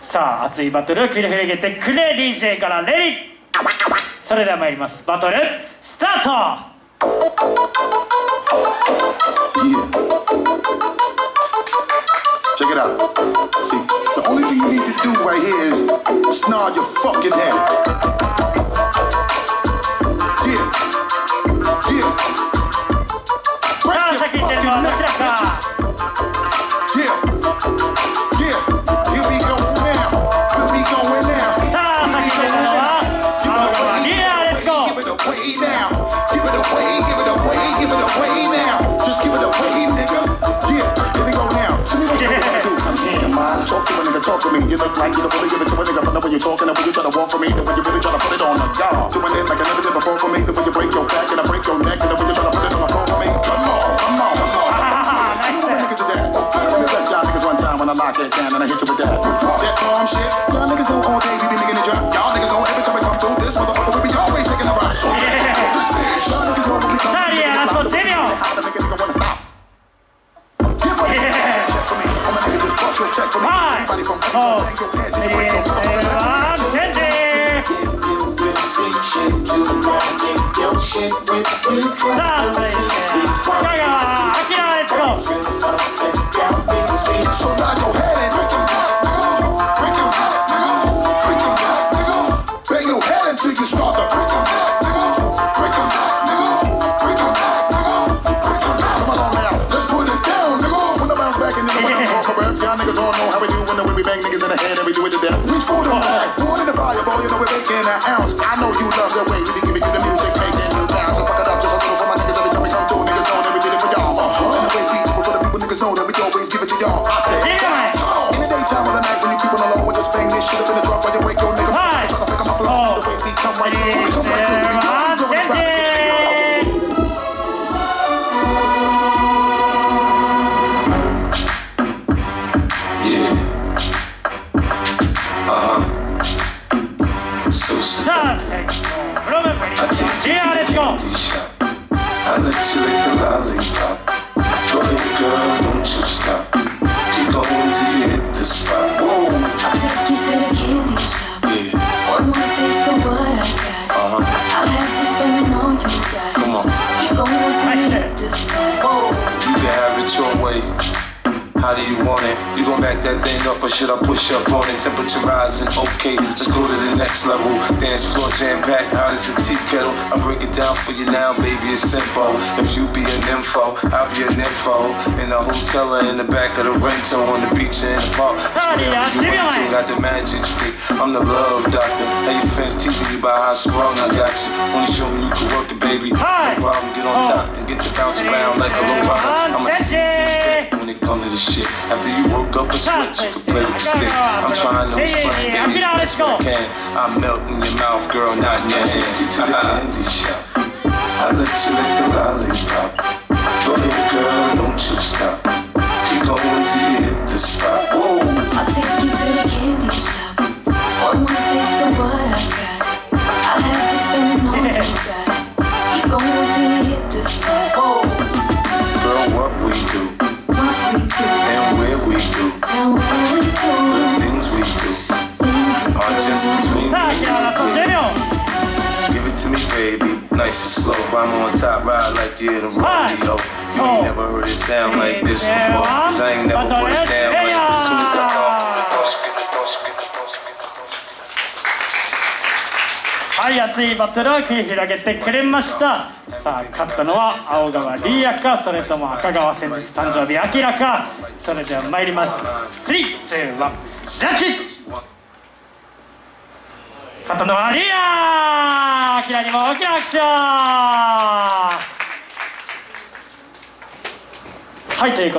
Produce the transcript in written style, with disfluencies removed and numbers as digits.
さあ熱いバトルを繰り広げてくれ。 DJ からレディー。それでは参ります。バトルスタート。 Check it out. See, the only thing you need to do right here is snarl your fucking head. Yeah. Yeah. Break your fucking neck, bitches. Yeah. Yeah. Here we go now. Here we going now. Here we going now. Give it away. Give it away now. Give it away. Give it away. Give it away now. Just give it away, nigga. Yeah. Here we go now. Tell me what you wanna do. Come here, man. Talk to a nigga, talk to me. You look like you don't really give it to a nigga. From the way you're talking, the way you try to walk for me, the way you really try to put it on the guard. Doing it like I never did before for me. The way you break your back and I break your neck, and the way you try to put it on the floor for me. Come on, come on, come on. You know where niggas is at. Let me bless y'all niggas one time when I lock it down and I hit you with that. That calm shit. Y'all niggas know all day we be making it drop. Y'all niggas know every time we come through this motherfucker we be always taking a rock. So this bitch. Y'all niggas know when we come through this how to make a nigga wanna stop. Get ready to check for me. I'm a nigga just bust your check for me. Everybody from bang your head till you break your shit to the ground, get your shit with me. So nod your head and break your back, nigga. Break your back, nigga. Break your back, nigga. Bang your head until you start to break your back, nigga. Break your back, nigga. Break your back, nigga. Break your back. Come on now, let's put it down, nigga. When I bounce back and nigga when I'm off my breath, y'all niggas all know how we do when we bang niggas in the head and we do it to death. Reach for the bag, pour in the fireball, you know we're making an ounce. I know you love the way we be giving you the music, making you down. So fuck it up just a little for my niggas every time we come through. Niggas know that we did it for y'all. And the way we do it for the people, niggas know that we always give it to y'all. I said, in the daytime or the night when you keep on alone, we just bang this shit up in the drop while you break your nigga. Try to pick 'em off along. The way we come right through, we come right through. We don't do this rap. I let you lick the lollipop. Go ahead, girl, don't you stop. Keep going till you hit the spot. Whoa. I'll take you to the candy shop. Yeah. One more taste of what I got. I'll have you spending all you got. Come on. Keep going till you hit the spot. Whoa. You can have it your way. How do you want it? You gon' back that thing up or should I push up on it? Temperature rising, okay, let's go to the next level. Dance floor jam-packed, hot as a tea kettle. I break it down for you now, baby, it's simple. If you be an info, I'll be an info. In the hotel or in the back of the rental, on the beach or in the park. Wherever you went to, got the magic stick. I'm the love doctor. Hey, your fans teasing you about how sprung I got you. Wanna show me you can work it, baby. No problem, get on top, then get to bounce around like a low rider. I'm a seasoned vet when it comes to the shit. After you woke up and switch, you can play with the stick. I'm trying to explain, baby, best way I can. I'm melting your mouth, girl, not in your hand. Take you to the candy shop. I let you lick the lollipop. Go ahead, girl, don't you stop. Keep going till you hit the spot. Whoa. I'll take you to the candy shop. One more taste of what I got. I'll have you spending all you got. Keep going till you hit the spot. Whoa. Girl, what we do. And where we do, the things we do, are just between me and you. Give it to me, baby, nice and slow. I'm on top, ride like you're in a rodeo. You ain't never heard it sound like this before, 'cause I ain't never put it down like this. Soon as I come through the door, はい、熱いバトルを繰り広げてくれました。さあ、勝ったのは青川リーヤか、それとも赤川先日誕生日アキラか。それでは参ります。3、2、1、ジャッジ。勝ったのはリーヤ。アキラにも大きな拍手を。はい、ということで